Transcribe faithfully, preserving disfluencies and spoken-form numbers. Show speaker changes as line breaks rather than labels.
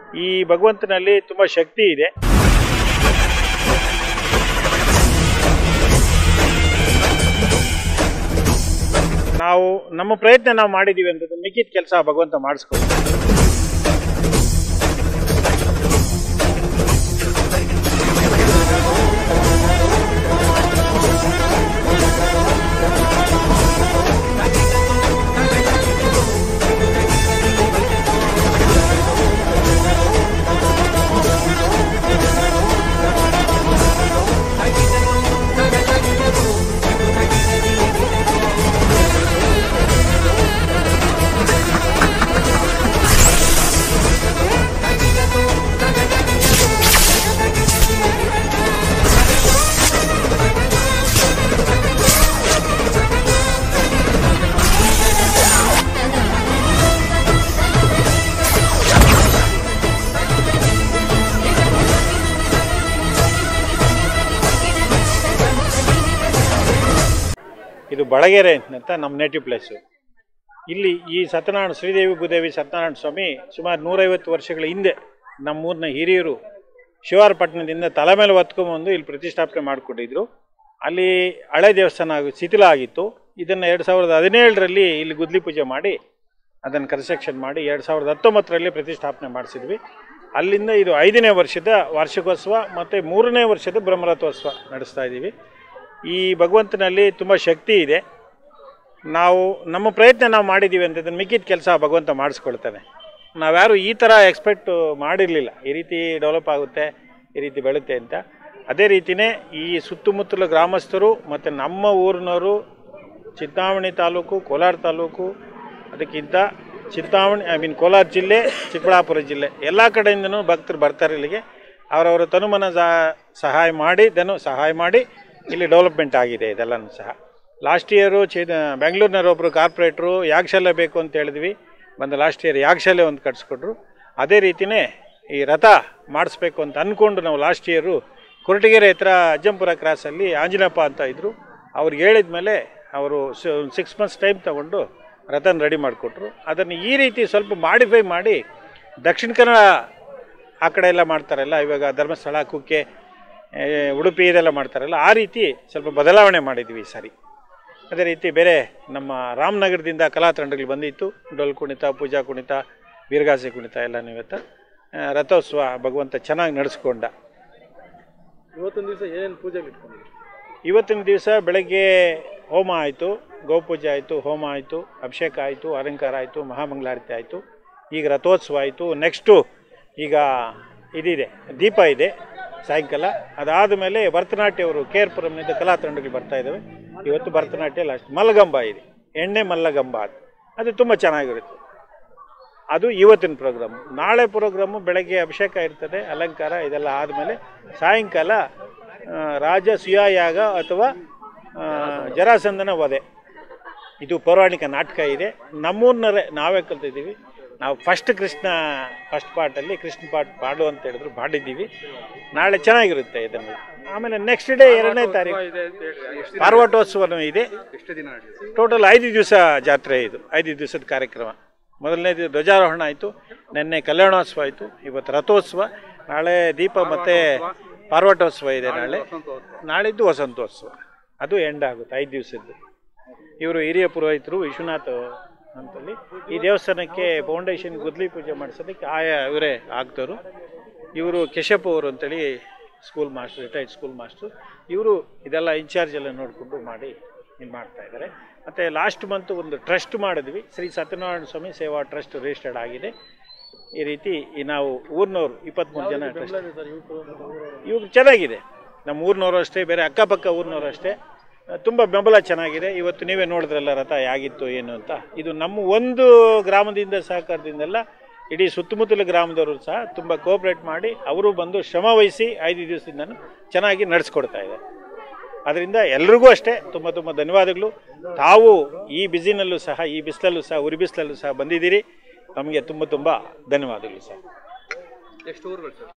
ಈ ಭಗವಂತನಲ್ಲಿ ತುಂಬ ಶಕ್ತಿ ಇದೆ. ನಾವು ನಮ್ಮ ಪ್ರಯತ್ನ ನಾವು ಮಾಡಿದ್ದೀವಿ ಅಂತ ಮಿಕ್ಕಿದ ಕೆಲಸ ಭಗವಂತ ಮಾಡಿಸ್ಕೊಳ್ತೀವಿ. ಇದು ಬಳಗೆರೆ ಅಂತ ನಮ್ಮ ನೇಟಿವ್ ಪ್ಲೇಸು. ಇಲ್ಲಿ ಈ ಸತ್ಯನಾರಾಯಣ ಶ್ರೀದೇವಿ ಭೂದೇವಿ ಸತ್ಯನಾರಾಯಣ ಸ್ವಾಮಿ ಸುಮಾರು ನೂರೈವತ್ತು ವರ್ಷಗಳ ಹಿಂದೆ ನಮ್ಮೂರಿನ ಹಿರಿಯರು ಶಿವಾರಪಟ್ಟಣದಿಂದ ತಲೆ ಮೇಲೆ ಹೊತ್ಕೊಂಬಂದು ಇಲ್ಲಿ ಪ್ರತಿಷ್ಠಾಪನೆ ಮಾಡಿಕೊಂಡಿದ್ರು. ಅಲ್ಲಿ ಹಳೆ ದೇವಸ್ಥಾನ ಆಗಿ ಶಿಥಿಲ ಆಗಿತ್ತು. ಇದನ್ನು ಎರಡು ಸಾವಿರದ ಹದಿನೇಳರಲ್ಲಿ ಇಲ್ಲಿ ಗುದ್ಲಿ ಪೂಜೆ ಮಾಡಿ ಅದನ್ನು ಕನ್ಸ್ಟ್ರಕ್ಷನ್ ಮಾಡಿ ಎರಡು ಸಾವಿರದ ಹತ್ತೊಂಬತ್ತರಲ್ಲಿ ಪ್ರತಿಷ್ಠಾಪನೆ ಮಾಡಿಸಿದ್ವಿ. ಅಲ್ಲಿಂದ ಇದು ಐದನೇ ವರ್ಷದ ವಾರ್ಷಿಕೋತ್ಸವ ಮತ್ತು ಮೂರನೇ ವರ್ಷದ ಬ್ರಹ್ಮರಥೋತ್ಸವ ನಡೆಸ್ತಾ ಇದ್ದೀವಿ. ಈ ಭಗವಂತನಲ್ಲಿ ತುಂಬ ಶಕ್ತಿ ಇದೆ. ನಾವು ನಮ್ಮ ಪ್ರಯತ್ನ ನಾವು ಮಾಡಿದ್ದೀವಿ ಅಂತ ಮಿಕ್ಕಿದ ಕೆಲಸ ಭಗವಂತ ಮಾಡಿಸ್ಕೊಳ್ತಾನೆ. ನಾವ್ಯಾರು ಈ ಥರ ಎಕ್ಸ್ಪೆಕ್ಟ್ ಮಾಡಿರಲಿಲ್ಲ, ಈ ರೀತಿ ಡೆವಲಪ್ ಆಗುತ್ತೆ, ಈ ರೀತಿ ಬೆಳುತ್ತೆ ಅಂತ. ಅದೇ ರೀತಿಯೇ ಈ ಸುತ್ತಮುತ್ತಲ ಗ್ರಾಮಸ್ಥರು ಮತ್ತು ನಮ್ಮ ಊರಿನವರು ಚಿಂತಾಮಣಿ ತಾಲೂಕು, ಕೋಲಾರ ತಾಲೂಕು, ಅದಕ್ಕಿಂತ ಚಿಂತಾಮಣಿ ಐ ಮೀನ್ ಕೋಲಾರ ಜಿಲ್ಲೆ, ಚಿಕ್ಕಬಳ್ಳಾಪುರ ಜಿಲ್ಲೆ ಎಲ್ಲ ಕಡೆಯಿಂದನೂ ಭಕ್ತರು ಬರ್ತಾರೆ ಇಲ್ಲಿಗೆ. ಅವರವರ ತನುಮನ ಸಹಾಯ ಮಾಡಿ ಧನು ಸಹಾಯ ಮಾಡಿ ಇಲ್ಲಿ ಡೆವಲಪ್ಮೆಂಟ್ ಆಗಿದೆ ಇದೆಲ್ಲನೂ ಸಹ. ಲಾಸ್ಟ್ ಇಯರು ಚಿ ಬೆಂಗಳೂರಿನವರೊಬ್ಬರು ಕಾರ್ಪೊರೇಟ್ರು ಯಾಗಶಾಲೆ ಬೇಕು ಅಂತ ಹೇಳಿದ್ವಿ, ಬಂದು ಲಾಸ್ಟ್ ಇಯರ್ ಯಾಗಶಾಲೆ ಒಂದು ಕಟ್ಸ್ಕೊಟ್ರು. ಅದೇ ರೀತಿಯೇ ಈ ರಥ ಮಾಡಿಸ್ಬೇಕು ಅಂತ ಅಂದ್ಕೊಂಡು ನಾವು ಲಾಸ್ಟ್ ಇಯರು ಕೊರಟಗೆರೆ ಹತ್ರ ಅಜ್ಜಂಪುರ ಕ್ರಾಸಲ್ಲಿ ಆಂಜನಪ್ಪ ಅಂತ ಇದ್ದರು. ಅವ್ರಿಗೆ ಹೇಳಿದ ಮೇಲೆ ಅವರು ಸಿಕ್ಸ್ ಮಂತ್ಸ್ ಟೈಮ್ ತೊಗೊಂಡು ರಥನ ರೆಡಿ ಮಾಡಿಕೊಟ್ರು. ಅದನ್ನು ಈ ರೀತಿ ಸ್ವಲ್ಪ ಮಾಡಿಫೈ ಮಾಡಿ ದಕ್ಷಿಣ ಕನ್ನಡ ಆ ಕಡೆ ಎಲ್ಲ ಮಾಡ್ತಾರಲ್ಲ, ಇವಾಗ ಧರ್ಮಸ್ಥಳ, ಕುಕ್ಕೆ, ಉಡುಪಿ ಇದೆಲ್ಲ ಮಾಡ್ತಾರಲ್ಲ, ಆ ರೀತಿ ಸ್ವಲ್ಪ ಬದಲಾವಣೆ ಮಾಡಿದ್ವಿ ಈ ಸಾರಿ. ಅದೇ ರೀತಿ ಬೇರೆ ನಮ್ಮ ರಾಮನಗರದಿಂದ ಕಲಾ ತಂಡಗಳು ಬಂದಿತ್ತು. ಡೊಲ್ ಕುಣಿತ, ಪೂಜಾ ಕುಣಿತ, ವೀರಗಾಸೆ ಕುಣಿತ ಎಲ್ಲ ಇವತ್ತು ರಥೋತ್ಸವ ಭಗವಂತ ಚೆನ್ನಾಗಿ ನಡೆಸ್ಕೊಂಡ.
ಇವತ್ತಿನ ದಿವಸ ಏನೇನು ಪೂಜೆ ಇಟ್ಕೊಂಡಿದ್ದೀವಿ?
ಇವತ್ತಿನ ದಿವಸ ಬೆಳಗ್ಗೆ ಹೋಮ ಆಯಿತು, ಗೋಪೂಜೆ ಆಯಿತು, ಹೋಮ ಆಯಿತು, ಅಭಿಷೇಕ ಆಯಿತು, ಅಲಂಕಾರ ಆಯಿತು, ಮಹಾಮಂಗಳಾರತಿ ಆಯಿತು. ಈಗ ರಥೋತ್ಸವ ಆಯಿತು. ನೆಕ್ಸ್ಟು ಈಗ ಇದಿದೆ, ದೀಪ ಇದೆ ಸಾಯಂಕಾಲ. ಅದಾದ ಮೇಲೆ ಭರತನಾಟ್ಯ ಅವರು ಕೆ ಆರ್ ಪುರಂನಿಂದ ಕಲಾ ತಂಡಗಳು ಬರ್ತಾ ಇದ್ದಾವೆ. ಇವತ್ತು ಭರತನಾಟ್ಯ ಲಾಸ್ಟ್. ಮಲ್ಲಗಂಬ ಇದೆ, ಎಣ್ಣೆ ಮಲ್ಲಗಂಬ, ಅದು ಅದು ತುಂಬ ಚೆನ್ನಾಗಿರುತ್ತೆ. ಅದು ಇವತ್ತಿನ ಪ್ರೋಗ್ರಾಮು. ನಾಳೆ ಪ್ರೋಗ್ರಾಮು ಬೆಳಗ್ಗೆ ಅಭಿಷೇಕ ಇರ್ತದೆ, ಅಲಂಕಾರ ಇದೆಲ್ಲ ಆದಮೇಲೆ ಸಾಯಂಕಾಲ ರಾಜ ಸುಯಾಯಾಗ ಅಥವಾ ಜರಾಸಂಧನ ವಧೆ, ಇದು ಪೌರಾಣಿಕ ನಾಟಕ ಇದೆ. ನಮ್ಮೂರಿನರೇ ನಾವೇ ಕಲ್ತಿದ್ದೀವಿ. ನಾವು ಫಸ್ಟ್ ಕೃಷ್ಣ ಫಸ್ಟ್ ಪಾರ್ಟಲ್ಲಿ ಕೃಷ್ಣ ಪಾಠ ಪಾಡು ಅಂತ ಹೇಳಿದ್ರು, ಪಾಡಿದ್ದೀವಿ. ನಾಳೆ ಚೆನ್ನಾಗಿರುತ್ತೆ ಇದನ್ನು. ಆಮೇಲೆ ನೆಕ್ಸ್ಟ್ ಡೇ ಎರಡನೇ ತಾರೀಕು ಪಾರ್ವಟೋತ್ಸವನೂ ಇದೆ. ಟೋಟಲ್ ಐದು ದಿವಸ ಜಾತ್ರೆ ಇದು, ಐದು ದಿವಸದ ಕಾರ್ಯಕ್ರಮ. ಮೊದಲನೇ ದಿವಸ ಧ್ವಜಾರೋಹಣ ಆಯಿತು, ನಿನ್ನೆ ಕಲ್ಯಾಣೋತ್ಸವ ಆಯಿತು, ಇವತ್ತು ರಥೋತ್ಸವ, ನಾಳೆ ದೀಪ ಮತ್ತು ಪಾರ್ವಟೋತ್ಸವ ಇದೆ. ನಾಳೆ ನಾಳಿದ್ದು ವಸಂತೋತ್ಸವ, ಅದು ಎಂಡ್ ಆಗುತ್ತೆ ಐದು ದಿವಸದ್ದು. ಇವರು ಹಿರಿಯ ಪುರೋಹಿತರು ವಿಶ್ವನಾಥ್ ಅಂತಲ್ಲಿ ಈ ದೇವಸ್ಥಾನಕ್ಕೆ ಫೌಂಡೇಶನ್ ಗುದ್ಲಿ ಪೂಜೆ ಮಾಡಿಸೋದಕ್ಕೆ ಆಯಾ ಇವರೇ ಆಗ್ತವರು. ಇವರು ಕೆಶಪ್ ಅವರು ಅಂತೇಳಿ school master, retired school master. ಇವರು ಇದೆಲ್ಲ ಇನ್ಚಾರ್ಜ್ ಎಲ್ಲ ನೋಡಿಕೊಂಡು ಮಾಡಿ ಇದು ಮಾಡ್ತಾ ಇದ್ದಾರೆ. ಮತ್ತು ಲಾಸ್ಟ್ ಮಂತ್ ಒಂದು ಟ್ರಸ್ಟ್ ಮಾಡಿದ್ವಿ, ಶ್ರೀ ಸತ್ಯನಾರಾಯಣ ಸ್ವಾಮಿ ಸೇವಾ ಟ್ರಸ್ಟ್ ರಿಜಿಸ್ಟರ್ಡ್ ಆಗಿದೆ. ಈ ರೀತಿ ನಾವು ಊರಿನವರು ಇಪ್ಪತ್ತ್ಮೂರು ಜನ ಟ್ರಸ್ಟ್. ಇವಾಗ ಚೆನ್ನಾಗಿದೆ, ನಮ್ಮ ಊರಿನವರು ಅಷ್ಟೇ, ಬೇರೆ ಅಕ್ಕಪಕ್ಕ ಊರಿನವರು ಅಷ್ಟೇ. ತುಂಬ ಬೆಂಬಲ ಚೆನ್ನಾಗಿದೆ. ಇವತ್ತು ನೀವೇ ನೋಡಿದ್ರಲ್ಲ ರಥ ಹೇಗಿತ್ತು ಏನು ಅಂತ. ಇದು ನಮ್ಮ ಒಂದು ಗ್ರಾಮದಿಂದ ಸಹಕಾರದಿಂದೆಲ್ಲ ಇಡೀ ಸುತ್ತಮುತ್ತಲ ಗ್ರಾಮದವರು ಸಹ ತುಂಬ ಕೋಆಪ್ರೇಟ್ ಮಾಡಿ ಅವರು ಬಂದು ಶ್ರಮ ವಹಿಸಿ ಐದು ದಿವಸದಿಂದ ಚೆನ್ನಾಗಿ ನಡೆಸ್ಕೊಡ್ತಾ ಇದೆ. ಅದರಿಂದ ಎಲ್ರಿಗೂ ಅಷ್ಟೇ ತುಂಬ ತುಂಬ ಧನ್ಯವಾದಗಳು. ತಾವು ಈ ಬಿಸಿನಲ್ಲೂ ಸಹ, ಈ ಬಿಸಿಲಲ್ಲೂ ಸಹ, ಉರಿ ಬಿಸಿಲಲ್ಲೂ ಸಹ ಬಂದಿದ್ದೀರಿ. ನಮಗೆ ತುಂಬ ತುಂಬ ಧನ್ಯವಾದಗಳು ಸರ್.
ಎಷ್ಟು ಊರುಗಳು ಸರ್?